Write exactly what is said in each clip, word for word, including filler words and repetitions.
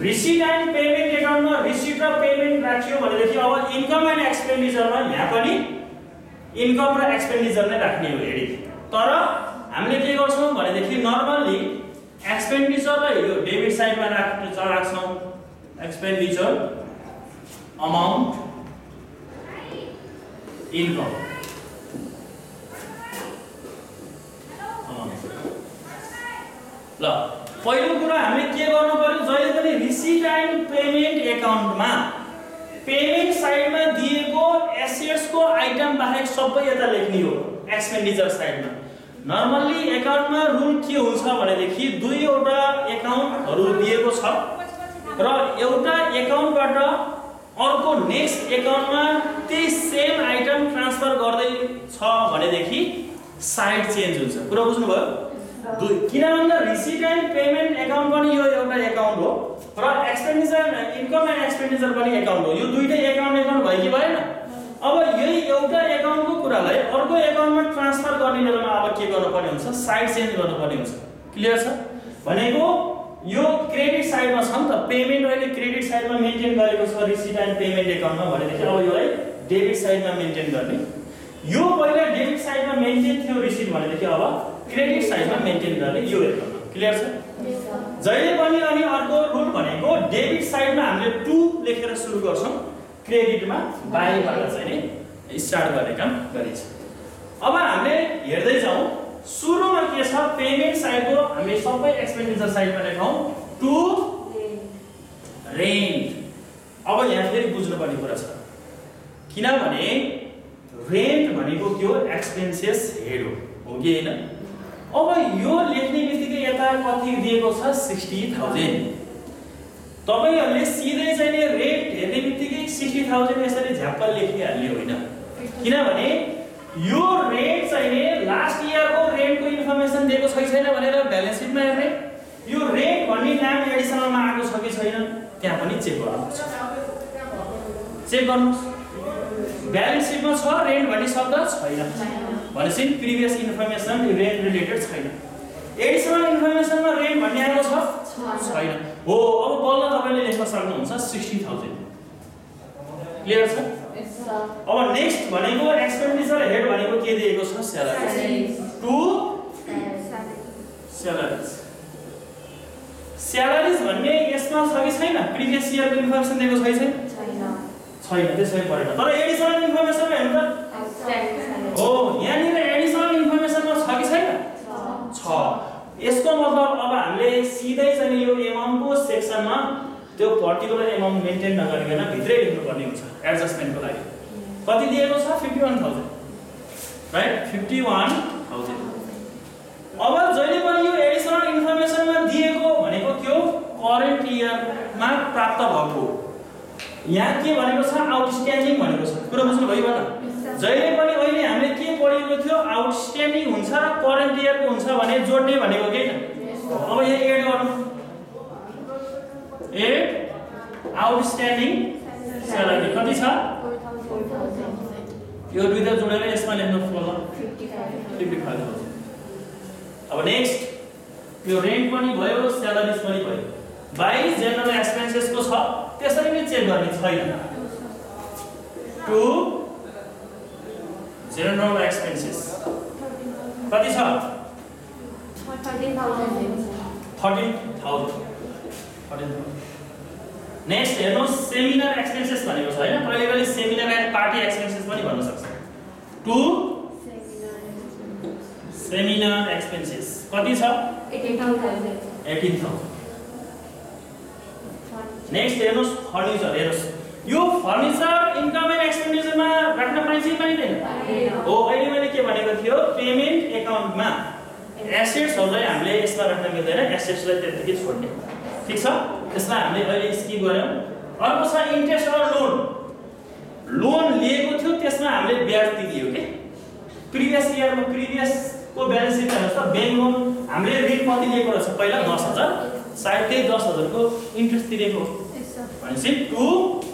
Receipt and payment एकाउन्टमा receipt र payment राखियो भनेदेखि अब इन्कम एन्ड एक्सपेन्डिचरमा यहाँ पनि इन्कम र एक्सपेन्डिचर नै राख्ने हो हेडी। तर हामीले के गर्छौं भनेदेखि नर्मली एक्सपेन्डिचरलाई यो डेबिट साइडमा राख्न राख्छौं। एक्सपेन्डिचर अमाउन्ट इन्कम ल पहिलो कुरा हामीले के गर्नु पर्यो जहिले पनि रिसिट एन्ड पेमेन्ट एकाउन्टमा पेमेन्ट साइडमा दिएको एसेट्स को आइटम बाहेक सबै यता लेख्ने हो एक्सपेन्डिचर साइडमा। नर्मली एकाउन्टमा रुल के हुन्छ भनेदेखि दुईवटा एकाउन्टहरु दिएको छ र एउटा एकाउन्टबाट अर्को नेक्स्ट एकाउन्टमा त्यही सेम आइटम ट्रान्सफर गर्दै छ भनेदेखि साइड चेन्ज हुन्छ। कुरा बुझ्नुभयो? दुई किन भन्दा रिसिट एन्ड पेमेन्ट एकाउन्ट पनि यो एउटा एकाउन्ट हो र एक्सपेन्डिचर इन्कम एन्ड एक्सपेन्डिचर पनि एकाउन्ट हो। यो दुईटै एकाउन्ट एकाउन्ट भयो कि भएन? अब यही एउटा एकाउन्टको कुरालाई अर्को एकाउन्टमा ट्रान्सफर गर्ने बेलामा अब के गर्नुपर्ने हुन्छ? साइड चेन्ज गर्नुपर्ने हुन्छ। क्लियर छ? भनेको यो क्रेडिट साइडमा छ नि त, पेमेन्ट अहिले क्रेडिट साइडमा मेन्टेन गरेको छ रिसिट एन्ड पेमेन्ट एकाउन्टमा भनेदेखि अब यसलाई डेबिट साइडमा मेन्टेन गर्ने। यो पहिला डेबिट साइडमा मेन्टेन थियो रिसिट भनेदेखि अब क्रेडिट साइडमा मेन्टेन गर्ने यो एकाउन्ट। क्लियर छ? जहिले पनि अनि अर्को रुल भनेको डेबिट साइडमा हामीले टु लेखेर सुरु गर्छौं, क्रेडिटमा बाइबाट चाहिँ नि स्टार्ट गर्ने काम गरिन्छ। अब हामीले हेर्दै जाउँ सुरुमा के छ पेमेन्ट साइडको हामीले सबै एक्सपेन्डिचर साइडमा लेखौं टु रेन्ट। अब यहाँ फेरि बुझ्नुपर्ने कुरा छ किनभने रेन्ट भनेको के हो? एक्सपेन्सेस हेड हो, हो कि हैन? अब यो लेख्ने बित्तिकै यता कति दिएको छ? Sixty thousand. तपाईहरुले सिधै चाहिँ नि रेट हेर्ने बित्तिकै सिक्सटी थाउजन्ड यसरी झ्याप्प लेखिहाल्ने होइन। किनभने यो रेट चाहिँ नि लास्ट इयरको रेन्टको इन्फर्मेसन दिएको छ कि छैन भनेर ब्यालेन्स सिटमा हेर्ने, यो रेट भन्ने नाम एडिसनलमा आएको छ कि छैन त्यहाँ पनि चेक गर्नुपर्छ। चेक गर्नुस् ब्यालेन्स सिटमा छ रेन्ट भन्ने शब्द छैन भनेपछि प्रिभियस इन्फर्मेसन रेन्ट रिलेटेड छैन। एडिसनल इन्फर्मेसनमा रेन्ट भन्ने आएको छ छैन। हो अब बल्ल तपाईले लेख्न सक्नुहुन्छ सिक्सटी थाउजन्ड। क्लियर छ? अब नेक्स्ट भनेको एक्सपेन्डिचर हेड भनेको के दिएको छ? स्यालेरीज। टु स्यालेरीज। स्यालेरीज भन्ने यसमा छ कि छैन? प्रिभियस इयरको इन्फर्मेसन दिएको छ कि छैन? छैन। छैन त्यसै परेन। तर एडिसनल इन्फर्मेसनमा हेर्नु त हो यहाँनिर एडिसनल इन्फर्मेसनमा छ कि छैन? छ। यसको मतलब अब हामीले सिधै चाहिँ यो एमाउन्टको सेक्सनमा त्यो पर्टिकुलर एमाउन्ट मेन्टेन नगरिकन भित्रै लेख्नु पर्ने हुन्छ एडजस्टमेन्टको लागि। कति दिएको छ? Fifty one thousand. Right? Fifty one thousand. अब जहिले पनि यो एडिसनल इन्फर्मेसनमा दिएको भनेको के हो? करेन्ट इयरमा प्राप्त भएको। यहाँ के भनेको छ? आउटस्ट्यान्डिङ भनेको छ। कुरा बुझ्नु भयो होला? जहिले पनि अहिले हामीले के पढेको थियो? आउटस्ट्यान्डिङ हुन्छ र करेन्ट इयरको हुन्छ भने जोड्ने भनेको के हैन? अब यहाँ एड गर्नु। एड आउटस्ट्यान्डिङ स्यालेरी कति छ? यो दुईटा जोडेर यसमा लेख्नु पर्ला फिफ्टी फाइभ थाउजन्ड। अब नेक्स्ट यो रेन्ट पनि भयो स्यालेरीज पनि भयो। बाइ जेनरल एक्सपेन्सेस को छ त्यसरी नै चेक गर्ने छैन। टु जेनरल एक्सपेन्सेस कति छ? Thirteen thousand. Thirteen thousand. Next हेर्नु सेमिनार एक्सपेन्सेस भनेको छ हैन? कहिले कहिले सेमिनार एन्ड पार्टी एक्सपेन्सेस पनि भन्न सक्छ। टु सेमिनार एक्सपेन्सेस कति छ? Eighteen thousand. Eighteen thousand. Next हेर्नुस् फर्निचर। हेर्नुस् यो फर्निचर इन्कम एन्ड एक्सपेन्डिचरमा राख्न पाइन्छ कि पाइँदैन? हो अहिले मैले के भनेको थियो पेमेन्ट एकाउन्टमा एसेट्सहरुलाई हामीले यसमा राख्न मिल्दैन, एसेट्सलाई त्यतिकै छोड्ने। ठीक छ? यसलाई हामीले अहिले स्किप गर्यौं। अर्को छ इन्ट्रेस्ट अर लोन। लोन लिएको थियो त्यसमा हामीले ब्याज तिरियो के? प्रिभियस इयरमा प्रिभियस को ब्यालेन्स सिट हेर्नुस् त बैंक लोन हामीले ऋण कति लिएको रहेछ? पहिला दस हजार, सायद त्यही दस हजार को इन्ट्रेस्ट तिरेको भनेपछि टु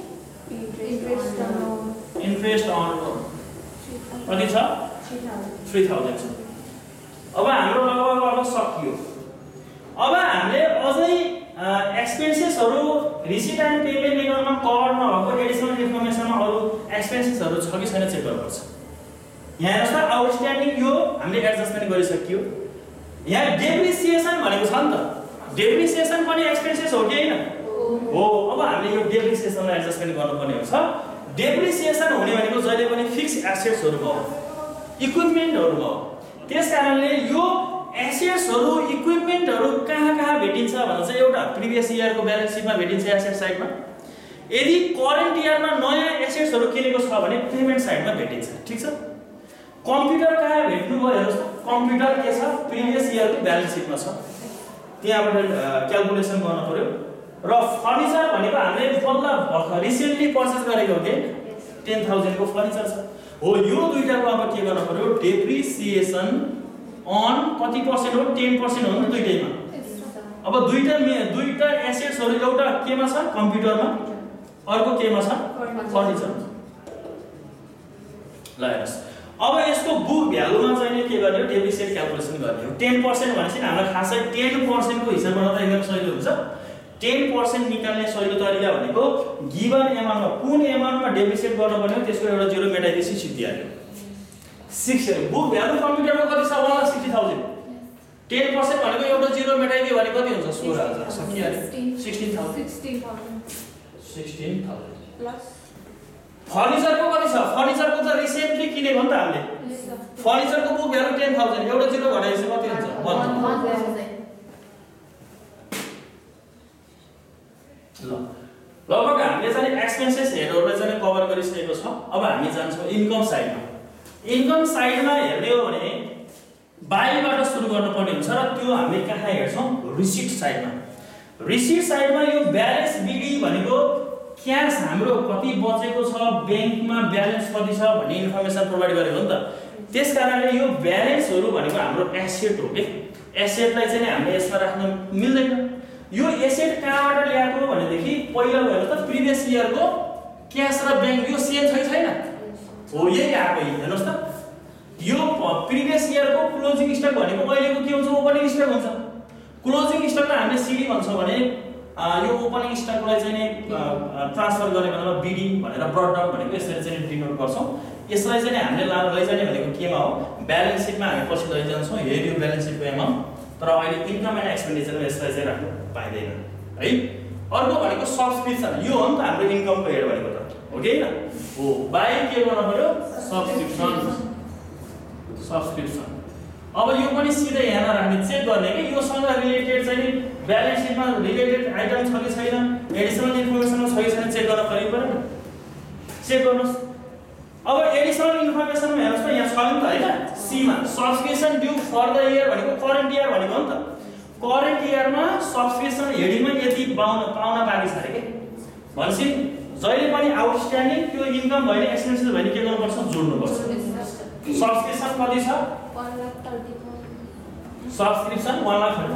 इन्ट्रेस्ट अन लोन कति छ? थ्री थाउजन्ड छ। अब हाम्रो लगभग अब सकियो। अब हामीले अझै एक्सपेन्सेसहरु रिसिट एन्ड पेमेन्ट एकाउन्टमा कभर नभएको एडिसनल इन्फर्मेसनमा अरु एक्सपेन्सेसहरु छ कि छैन चेक गर्नुपर्छ। यहाँ हेर्नुस् त आउटस्ट्यान्डिङ यो हामीले एडजस्टमेन्ट गरिसकियो। यहाँ डेप्रिसिएसन भनेको छ नि त, डेप्रिसिएसन पनि एक्सपेन्सेस हो कि हैन? हो। अब हामीले यो डेप्रिसिएसनलाई एडजस्टमेन्ट गर्नुपर्ने हुन्छ। डेप्रिसिएसन हुने भनेको जहिले पनि फिक्स एसेट्सहरु भयो, इक्विपमेन्टहरु भयो। त्यसकारणले यो एसेट्सहरु इक्विपमेन्टहरु कहाँ कहाँ भेटिन्छ भन्दा चाहिँ एउटा प्रिभियस इयरको ब्यालेन्स सिटमा भेटिन्छ एसेट साइडमा। यदि करेन्ट इयरमा नयाँ एसेट्सहरु किनेको छ भने पेमेन्ट साइडमा भेटिन्छ। ठीक छ। कम्प्युटर कहाँ भेट्नु भयो हेर्नुस् त, कम्प्युटर के छ प्रिभियस इयरको ब्यालेन्स सिटमा छ, त्यहाँबाट क्याल्कुलेसन गर्न पर्यो। र फर्निचर भनेको हामीले बल्ल रिसेन्टली पर्चेज गरेको हो के टेन थाउजन्ड को फर्निचर छ। हो यो दुईटाको अब के गर्न पर्यो, डेप्रिसिएसन अन कति पर्सेन्ट हो, टेन पर्सेन्ट हो नि दुईटैमा। अब दुईटा दुईटा एसेट्सहरु एउटा केमा छ कम्प्युटरमा, अर्को केमा छ फर्निचर। ल हेर्नुस् अब यसको बुक भ्यालुमा चाहिँ के गर्ने हो, डेप्रिसिएट क्याल्कुलेसन गर्ने हो। टेन पर्सेन्ट भनेपछि हामीलाई खासै टेन पर्सेन्ट को हिसाब गर्न त एकदम सजिलो हुन्छ। टेन पर्सेन्ट निकाल्ने सजिलो तरिका भनेको गिवन एमाउन्टमा कुन एमाउन्टमा डेप्रिसिएट गर्नुपर्ने हो त्यसको एउटा जिरो मेटाइदिएपछि सिद्धिहाल्यो। सिक्स बुक भ्यालु कम्प्युटरमा कति छ वाला सिक्सटी थाउजन्ड। टेन पर्सेन्ट भनेको एउटा जिरो मेटाइदियो भने कति हुन्छ सोह्र हजार सकिहाल्यो। Sixteen thousand sixteen thousand plus फर्निचरको कति छ, फर्निचरको त रिसेन्टली किनेको हो नि त हामीले। फर्निचरको बुक भ्यालु टेन थाउजन्ड एउटा जिरो घटाएपछि कति हुन्छ वन थाउजन्ड। ल लगभग हामीले चाहिँ एक्सपेन्सेस हेडहरुलाई चाहिँ कभर गरिसकेको छ। अब हामी जान्छौँ इन्कम साइडमा। इन्कम साइडमा हेर्ने हो भने बाइबाट सुरु गर्नुपर्ने हुन्छ र त्यो हामी कहाँ हेर्छौँ, रिसिट साइडमा। रिसिट साइडमा यो ब्यालेन्स बिडी भनेको क्याश हाम्रो कति बचेको छ, ब्याङ्कमा ब्यालेन्स कति छ भन्ने इन्फर्मेसन प्रोभाइड गरेको हो नि त। त्यसकारणले यो ब्यालेन्सहरु भनेको हाम्रो एसेट हो के। एसेटलाई चाहिँ हामीले यसमा राख्न मिल्दैन। यो एसेट कहाँबाट ल्याएको भनेदेखि पहिला भयो त प्रिभियस इयरको क्याश र ब्याङ्क यो सेम छ छैन, हो यही आएको। हेर्नुस् त यो प्रिभियस इयरको क्लोजिङ स्टक भनेको अहिलेको के हुन्छ, ओपनिङ स्टक हुन्छ। क्लोजिङ स्टकलाई हामीले सिडी भन्छौँ भने यो ओपनिङ स्टकलाई चाहिँ ट्रान्सफर गर्ने बेलामा बिडी भनेर ब्रट डाउन भनेको यसरी चाहिँ डिनोट गर्छौँ। यसलाई चाहिँ हामीले लैजाने भनेको केमा हो, ब्यालेन्स सिटमा हामी पछि लैजान्छौँ। हेड यो ब्यालेन्स सिटको एमाउन्ट, तर अहिले इन्कम एन्ड एक्सपेन्डिचरमा यसलाई चाहिँ राख्नु पाइँदैन है। अर्को भनेको सब्सक्रिप्सन, यो हो नि त हाम्रो इन्कमको हेड भनेको त हो कि हैन? हो। बाइ के गर्नु पर्यो, सब्सक्रिप्सन सब्सक्रिप्सन। अब यो पनि सिधै यहाँ राख्ने चेक गर्ने कि योसँग रिलेटेड चाहिँ ब्यालेन्स सिटमा रिलेटेड आइटम छ कि छैन, एडिसनल इन्फर्मेसन छ कि छैन चेक गर्न पर्यो पर्यो चेक गर्नुस्। अब एडिसनल इन्फर्मेसनमा हेर्नुस् त यहाँ छ नि त हैन, सी मा subscription due for the year भनेको करेन्ट इयर भनेको हो नि त। करेन्ट इयरमा सब्सक्रिप्सन हेडिङमा यति पाउन पाउन बाँकी छ अरे के भनेपछि जहिले पनि आउटस्ट्यान्डिङ त्यो इन्कम भएन एक्सपेन्सेस भएन के गर्नुपर्छ, जोड्नुपर्छ। सब्सक्रिप्सन कति छ, one lakh thirty thousand। Subscription one lakh thirty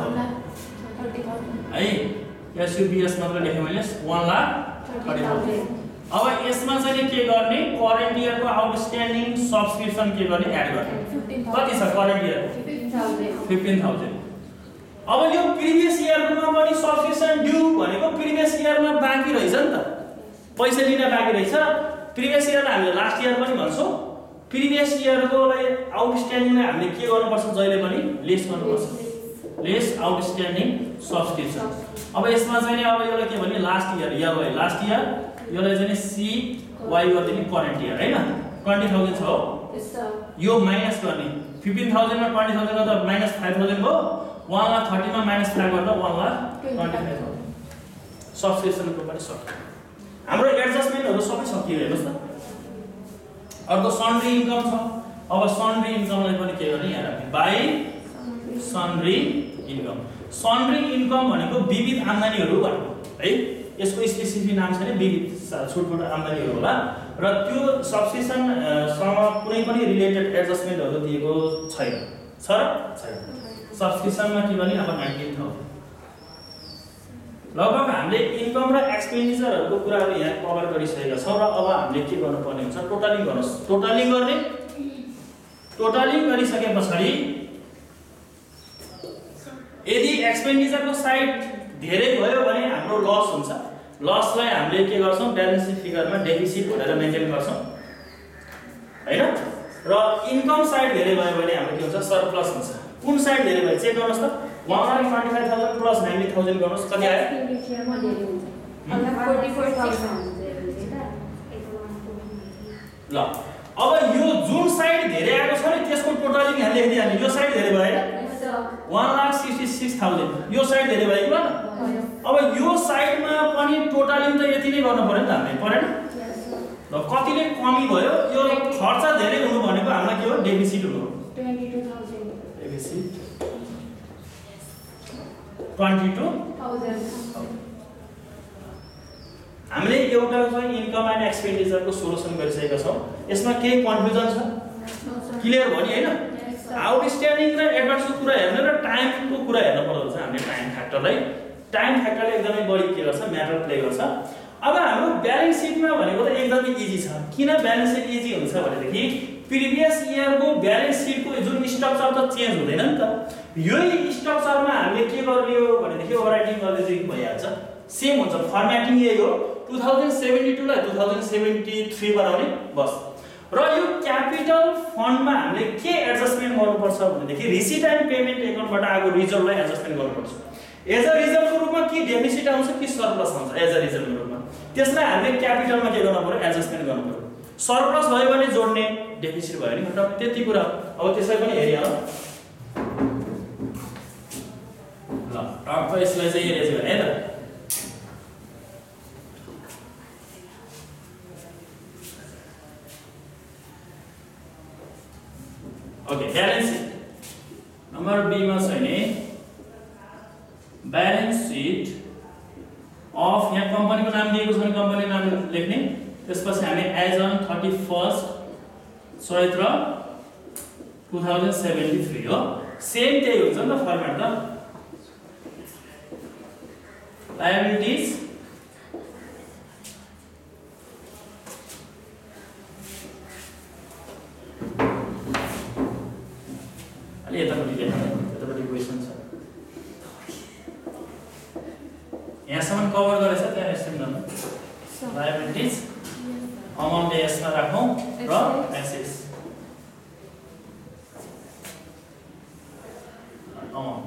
thousand है। एसयुबीएस मात्र लेखे मैले one lakh thirty thousand। अब यसमा चाहिँ के गर्ने, करेन्ट इयरको आउटस्ट्यान्डिङ सब्सक्रिप्सन के गर्ने, एड गर्ने। कति छ करेन्ट इयर fifteen thousand। अब यो प्रिभियस इयरमा पनि सब्सक्रिप्सन ड्यू भनेको प्रिभियस इयरमा बाँकी रहेछ नि त, पैसा लिन बाँकी रहेछ। प्रिभियस इयरमा हामीले लास्ट इयर पनि भन्छौँ। प्रिभियस इयरकोलाई आउटस्ट्यान्डिङलाई हामीले के गर्नुपर्छ, जहिले पनि लेस गर्नुपर्छ, लेस आउटस्ट्यान्डिङ सब्सक्रिप्सन। अब यसमा चाहिँ अब यसलाई के भने last year year last year यसलाई चाहिँ सी वाइ गर्दिने करेन्ट इयर हैन। twenty thousand छ हो, यो माइनस गर्ने fifteen thousand मा twenty thousand गर्दा माइनस five thousand भयो, one lakh thirty मा माइनस five गर्दा one lakh twenty-five thousand। सब्सक्रिप्सनको पनि सक्यो। हाम्रो एडजस्टमेन्टहरु सबै सकियो हेर्नुस् त। अर्को सन्ड्री इन्कम छ। अब सन्ड्री इन्कमलाई पनि के गर्ने, यहाँ राख्ने by sundry income. Sundry income भनेको विविध आम्दानीहरु भनेको है। यसको स्पेसिफिक नाम छैन, विविध छुटपुट आम्दानीहरु होला र त्यो सब्सक्रिप्सन सँग कुनै पनि रिलेटेड एडजस्टमेन्टहरु दिएको छैन। छ र छैन। सब्सक्रिप्सनमा के भने अब nineteen thousand। लगभग हामीले इन्कम र एक्सपेन्डिचरहरुको कुराहरु यहाँ कभर गरिसकेका छौं र अब हामीले के गर्नुपर्ने हुन्छ, टोटलिङ गर्नुस्। टोटलिङ गर्ने, टोटलिङ गरिसकेपछि यदि एक्सपेन्डिचरको साइड धेरै भयो भने हाम्रो लस हुन्छ। लसलाई हामीले के गर्छौं ब्यालेन्स सिट फिगरमा डेफिसिट भनेर मेन्टेन गर्छौं हैन। र इन्कम साइड धेरै भयो भने हाम्रो के हुन्छ सरप्लस हुन्छ। कुन साइड धेरै भयो चेक गर्नुस् त one lakh twenty-five thousand plus ninety thousand गर्नुस् कति आयो एक्सपेन्डिचरमा धेरै हुन्छ forty-four thousand ल अब यो जुन साइड धेरै आएको छ नि त्यसको टोटलिङ हामीले लेखिदिहाल्ने यो साइड धेरै भयो हैन one lakh sixty-six thousand यो साइड धेरै भयो कि भन। अब यो साइडमा पनि टोटलिङ त यति नै गर्नु पर्यो नि त हामीले परेन ल कतिले कमी भयो यो खर्च धेरै हुनु भनेको हामीलाई के हो डेफिसिट हुनु twenty-two thousand deficit twenty-two thousand हामीले एउटा चाहिँ इन्कम एन्ड एक्सपेन्डिचरको सोलुसन गरिसकेका छौं। यसमा केही कन्फ्युजन छ क्लियर भयो नि हैन। आउटस्ट्यान्डिङ र एडभान्सको कुरा हेर्नु र टाइमको कुरा हेर्नु पर्छ। हामीले टाइम फ्याक्टरलाई टाइम फ्याक्टरले एकदमै बढी के गर्छ म्याटर प्ले गर्छ। अब हाम्रो ब्यालेन्स सिटमा भनेको त एकदमै इजी छ। किन ब्यालेन्स सिट इजी हुन्छ भनेदेखि प्रिभियस इयरको ब्यालेन्स सिटको जुन स्ट्रक्चर त चेन्ज हुँदैन नि त। यही स्ट्रक्चरमा हामीले के गर्ने हो भनेदेखि ओभरराइटिङ गर्दै चाहिँ भइहाल्छ। सेम हुन्छ फर्म्याटिङ यही हो two thousand seventy-two लाई two thousand seventy-three बनाउने बस। र यो क्यापिटल फन्डमा हामीले के एडजस्टमेन्ट गर्नुपर्छ भनेदेखि रिसिट एन्ड पेमेन्ट एकाउन्टबाट आएको रिजल्टलाई एडजस्टमेन्ट गर्नुपर्छ। एज अ रिजल्टको रूपमा कि डेफिसिट आउँछ कि सरप्लस आउँछ एज अ रिजल्टको रूपमा त्यसलाई हामीले क्यापिटलमा के गर्नु पर्यो एडजस्टमेन्ट गर्नु पर्यो। सरप्लस भयो भने जोड्ने डेफिसिट भयो भने घटाउने त्यति कुरा। अब त्यसलाई पनि हेरिहालौँ ल टक्क यसलाई चाहिँ हेरेछ भने है त okay balance sheet number B में चाहिए बैलेंस शीट अफ यहाँ कंपनी को नाम दिएको छ कंपनी नाम लेख्ने त्यसपछि हामी as on thirty first Chaitra two thousand seventy-three हो सेम त्यही हुन्छ नि त फर्मेट त लायबिलिटीज यतापट्टि यतापट्टि क्वेसन छ यहाँसम्म कभर गरेछ त्यहाँ एस्टिम गर्नु लायबिलिटीज अमाउन्ट यसमा राखौं र एसेट्स अमाउन्ट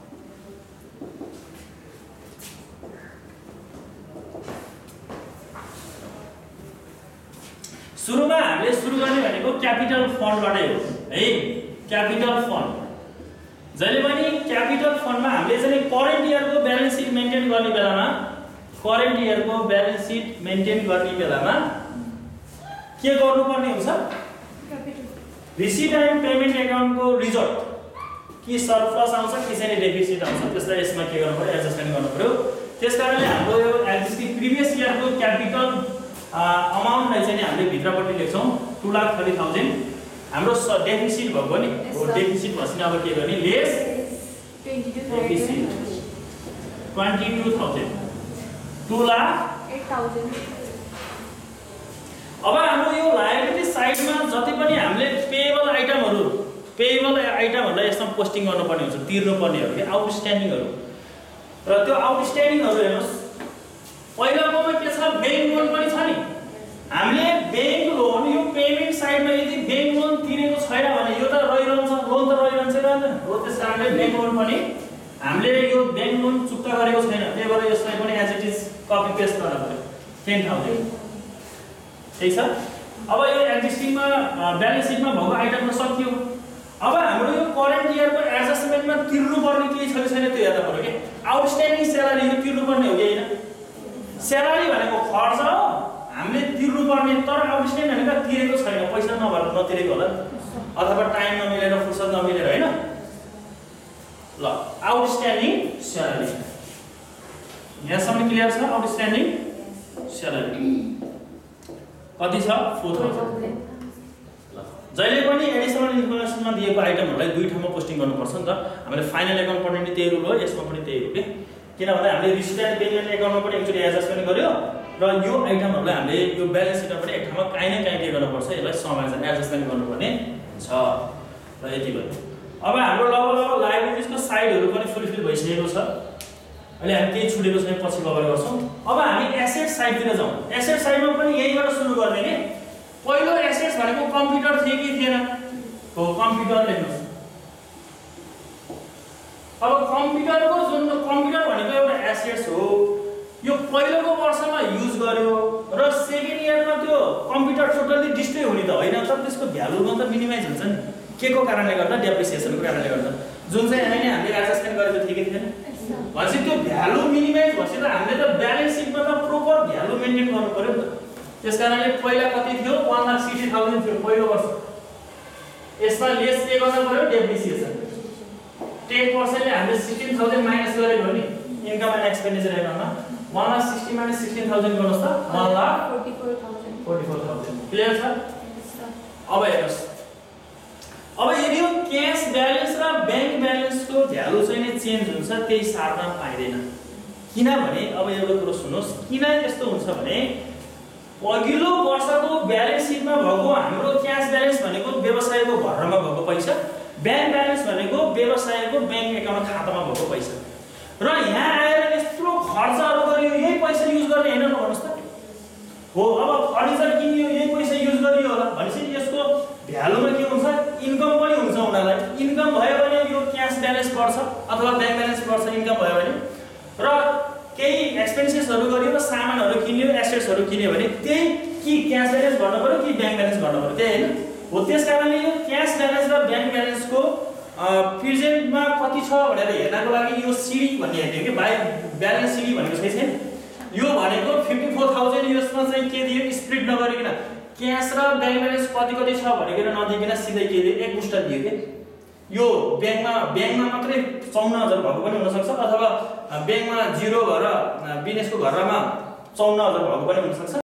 सुरुमा हामीले सुरु गर्ने भनेको क्यापिटल फन्डबाटै हो है क्यापिटल फन्ड जहिले पनि क्यापिटल फन्डमा हामीले चाहिँ करेन्ट इयरको ब्यालेन्स सिट मेन्टेन गर्ने बेलामा करेन्ट इयरको ब्यालेन्स सिट मेन्टेन गर्ने बेलामा के गर्नुपर्ने हुन्छ रिसिट एन्ड पेमेन्ट एकाउन्टको रिजल्ट कि सरप्लस आउँछ कि चाहिँ डेफिसिट आउँछ त्यसलाई यसमा के गर्नु पर्यो एडजस्टमेन्ट गर्नु पर्यो। त्यसकारणले हाम्रो यो एक्जिस्टिङ प्रिभियस इयरको क्यापिटल अमाउन्टलाई चाहिँ हामीले भित्रपट्टि लेख्छौं two lakh thirty thousand हाम्रो डेफिसिट भएको नि हो डेफिसिट भएपछि अब के गर्ने less deficit twenty-two thousand two lakh eight thousand अब हाम्रो यो लायबिलिटी साइडमा जति पनि हामीले पेएबल आइटमहरु पेएबल आइटमहरुलाई यसमा पोस्टिङ गर्नुपर्ने हुन्छ तिर्नुपर्नेहरु के आउटस्ट्यान्डिङहरु र त्यो आउटस्ट्यान्डिङहरु हेर्नुस् पहिलाकोमा के छ बैंक लोन पनि छ नि हामीले बैंक लोन यो पेमेन्ट साइडमा यदि बैंक लोन तिरेको छैन भने यो त रहिरहन्छ लोन त रहिरहन्छ हैन हो त्यसकारणले बैंक लोन पनि हामीले यो बैंक लोन चुक्ता गरेको छैन त्यही भएर यसलाई पनि as it is copy paste गर्न पर्यो ten thousand ठीक छ। अब यो एक्जिस्टिङमा ब्यालेन्स सिटमा भएको आइटम त सकियो। अब हाम्रो यो करेन्ट इयरको एडजस्टमेन्टमा तिर्नु पर्ने केही छ कि छैन त्यो हेर्नु पर्यो के आउटस्ट्यान्डिङ स्यालेरी यो तिर्नु पर्ने हो कि हैन स्यालेरी भनेको खर्च हो हामीले तिर्नु पर्ने तर आउटस्ट्यान्डिङ भनेको तिरेको छैन पैसा नभएर नतिरेको होला अथवा टाइम नमिलेर फुर्सद नमिलेर हैन ल आउटस्ट्यान्डिङ स्यालेरी यहाँसम्म क्लियर छ आउटस्ट्यान्डिङ स्यालेरी कति छ four thousand ल जहिले पनि एडिसनल इन्फर्मेसनमा दिएको आइटमहरुलाई दुई ठाउँमा पोस्टिङ गर्नुपर्छ नि त हामीले फाइनल एकाउन्ट पढ्ने नि त्यही रुल हो यसमा पनि त्यही हो के किनभने हामीले रिसिट एन्ड पेमेन्ट एकाउन्टमा पनि एकचोटी एडजस्टमेन्ट गर्यो र यो आइटमहरुलाई हामीले यो ब्यालेन्स सिटमा पनि एक ठाउँमा काहीँ न काहीँ के गर्नुपर्छ यसलाई समायोजन एडजस्टमेन्ट गर्नुपर्ने छ र यति भयो। अब हाम्रो लगभग लायबिलिटीजको साइडहरु पनि फुलफिल भइसकेको छ अहिले हामी केही छुटेको छैन, पछि कभर गर्छौँ। अब हामी एसेट साइडतिर जाउँ। एसेट साइडमा पनि यहीँबाट सुरु गर्ने के। पहिलो एसेट्स भनेको कम्प्युटर थियो कि थिएन? हो, कम्प्युटर लेख्नुहोस्। अब कम्प्युटरको जुन कम्प्युटर भनेको एउटा एसेट्स हो, यो पहिलोको वर्षमा युज गर्यो र सेकेन्ड इयरमा त्यो कम्प्युटर टोटल्ली डिस्ट्रोय हुने त होइन, तर त्यसको भ्यालुमा त मिनिमाइज हुन्छ नि। के को कारणले गर्दा? डेप्रिसिएसनको कारणले गर्दा, जुन चाहिँ हामीले हामीले एडजस्टमेन्ट गरेको थियो कि थिएन? भनेपछि त्यो भ्यालु मिनिमाइज भएपछि त हामीले त ब्यालेन्स सिटमा त प्रोपर भ्यालु मेन्टेन गर्नु पर्यो नि त। त्यसकारणले पहिला कति थियो? one lakh sixty thousand थियो पहिलो वर्ष। यसमा लेस पे गर्न पर्यो डेप्रिसिएसन। ten percent ले हामीले sixteen thousand माइनस गरेको हो नि इन्कम एन्ड एक्सपेन्डिचर एकाउन्टमा। one lakh sixty minus sixteen thousand गर्नुस् त one lakh forty-four thousand forty-four thousand। Clear छ? अब हेर्नुस्, अब यदि यो क्याश ब्यालेन्स र बैंक ब्यालेन्सको भ्यालु चाहिँ नि चेन्ज हुन्छ, त्यही सारमा पाइदैन। किनभने अब एउटा कुरो सुन्नुस्, किन यस्तो हुन्छ भने अघिल्लो वर्षको ब्यालेन्स सिटमा भएको हाम्रो क्याश ब्यालेन्स भनेको व्यवसायको घरमा भएको पैसा, बैंक ब्यालेन्स भनेको व्यवसायको बैंक एकाउन्ट खातामा भएको पैसा, र यहाँ आएर यत्रो खर्चहरू गरियो, यही पैसा युज गर्ने हैन भन्नुस् त। हो, अब फर्निचर किनियो, यही पैसा युज गरियो होला भनेपछि यसको भ्यालुमा के हुन्छ? इन्कम पनि हुन्छ उनीहरूलाई। इन्कम भयो भने यो क्याश ब्यालेन्स बढ्छ अथवा बैंक ब्यालेन्स बढ्छ इन्कम भयो भने, र केही एक्सपेन्सेसहरू गरियो र सामानहरू किन्यो, एसेट्सहरू किन्यो भने त्यही कि क्याश ब्यालेन्स भर्नु पर्यो कि बैंक ब्यालेन्स भर्नु पर्यो, त्यही हैन? हो, त्यसकारणले यो क्याश ब्यालेन्स र बैंक ब्यालेन्सको प्रेजेन्टमा कति छ भनेर हेर्नको लागि यो सिडी भन्ने हेर्ने कि बाइ ब्यालेन्स सिडी भनेको छ छैन? यो भनेको fifty-four thousand यसमा चाहिँ के दियो? स्प्लिट नगरिकन क्याश र बैंक ब्यालेन्स कति कति छ भनेर नदिकन सिधै के दियो? एक मुष्ट दियो के। यो बैंकमा बैंकमा मात्रै चौन्न हजार भएको पनि हुन सक्छ, अथवा बैंकमा जिरो भएर बिजनेसको घरमा चौन्न हजार भएको पनि हुन सक्छ।